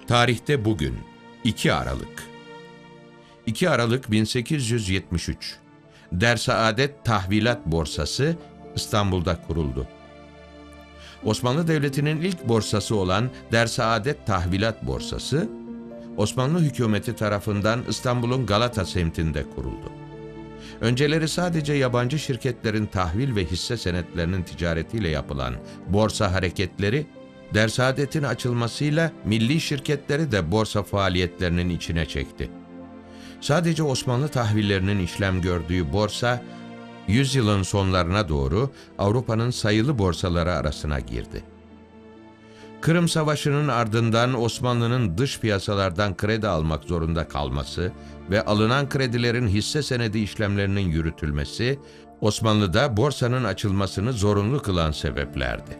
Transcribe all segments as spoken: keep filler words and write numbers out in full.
Tarihte bugün iki Aralık. iki Aralık bin sekiz yüz yetmiş üç. Dersaadet Tahvilat Borsası İstanbul'da kuruldu. Osmanlı Devleti'nin ilk borsası olan Dersaadet Tahvilat Borsası, Osmanlı hükümeti tarafından İstanbul'un Galata semtinde kuruldu. Önceleri sadece yabancı şirketlerin tahvil ve hisse senetlerinin ticaretiyle yapılan borsa hareketleri, Dersaadet'in açılmasıyla milli şirketleri de borsa faaliyetlerinin içine çekti. Sadece Osmanlı tahvillerinin işlem gördüğü borsa, yüzyılın sonlarına doğru Avrupa'nın sayılı borsaları arasına girdi. Kırım Savaşı'nın ardından Osmanlı'nın dış piyasalardan kredi almak zorunda kalması ve alınan kredilerin hisse senedi işlemlerinin yürütülmesi, Osmanlı'da borsanın açılmasını zorunlu kılan sebeplerdi.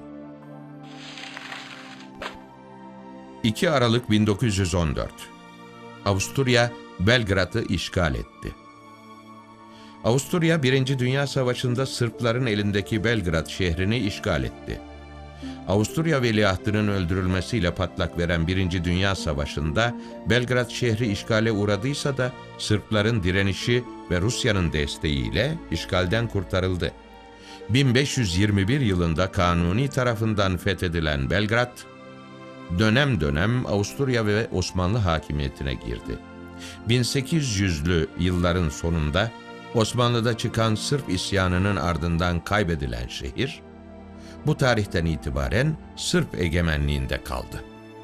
iki Aralık bin dokuz yüz on dört. Avusturya, Belgrad'ı işgal etti. Avusturya, Birinci Dünya Savaşı'nda Sırpların elindeki Belgrad şehrini işgal etti. Avusturya veliahtının öldürülmesiyle patlak veren Birinci Dünya Savaşı'nda Belgrad şehri işgale uğradıysa da Sırpların direnişi ve Rusya'nın desteğiyle işgalden kurtarıldı. bin beş yüz yirmi bir yılında Kanuni tarafından fethedilen Belgrad, dönem dönem Avusturya ve Osmanlı hakimiyetine girdi. bin sekiz yüzlü yılların sonunda Osmanlı'da çıkan Sırp isyanının ardından kaybedilen şehir, bu tarihten itibaren Sırp egemenliğinde kaldı.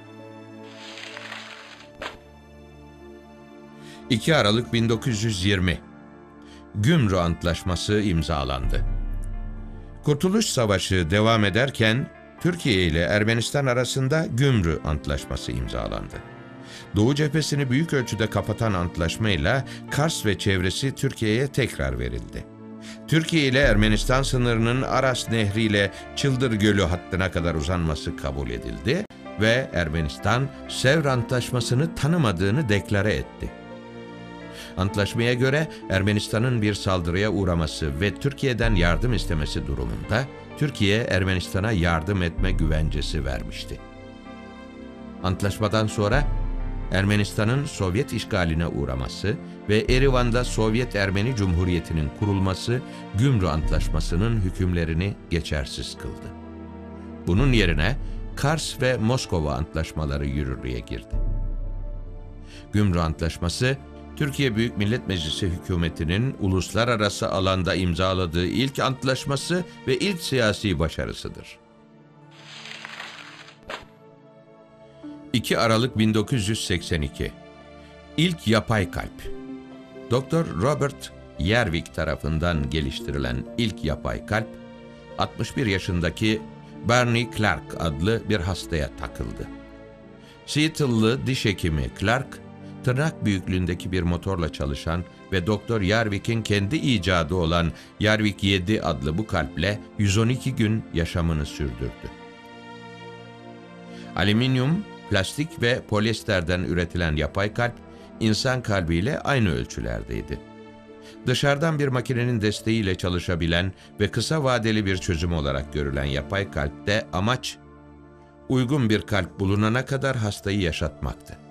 iki Aralık bin dokuz yüz yirmi. Gümrü Antlaşması imzalandı. Kurtuluş Savaşı devam ederken Türkiye ile Ermenistan arasında Gümrü Antlaşması imzalandı. Doğu cephesini büyük ölçüde kapatan antlaşmayla Kars ve çevresi Türkiye'ye tekrar verildi. Türkiye ile Ermenistan sınırının Aras Nehri ile Çıldır Gölü hattına kadar uzanması kabul edildi ve Ermenistan Sevr Antlaşması'nı tanımadığını deklare etti. Antlaşmaya göre Ermenistan'ın bir saldırıya uğraması ve Türkiye'den yardım istemesi durumunda Türkiye Ermenistan'a yardım etme güvencesi vermişti. Antlaşmadan sonra Ermenistan'ın Sovyet işgaline uğraması ve Erivan'da Sovyet Ermeni Cumhuriyeti'nin kurulması Gümrü Antlaşması'nın hükümlerini geçersiz kıldı. Bunun yerine Kars ve Moskova antlaşmaları yürürlüğe girdi. Gümrü Antlaşması, Türkiye Büyük Millet Meclisi hükümetinin uluslararası alanda imzaladığı ilk antlaşması ve ilk siyasi başarısıdır. iki Aralık bin dokuz yüz seksen iki. İlk yapay kalp. Doktor Robert Yerwick tarafından geliştirilen ilk yapay kalp, altmış bir yaşındaki Barney Clark adlı bir hastaya takıldı. Seattle'lı diş hekimi Clark, tırnak büyüklüğündeki bir motorla çalışan ve Doktor Yerwick'in kendi icadı olan Yerwick yedi adlı bu kalple yüz on iki gün yaşamını sürdürdü. Alüminyum, plastik ve polyesterden üretilen yapay kalp, insan kalbiyle aynı ölçülerdeydi. Dışarıdan bir makinenin desteğiyle çalışabilen ve kısa vadeli bir çözüm olarak görülen yapay kalpte amaç, uygun bir kalp bulunana kadar hastayı yaşatmaktı.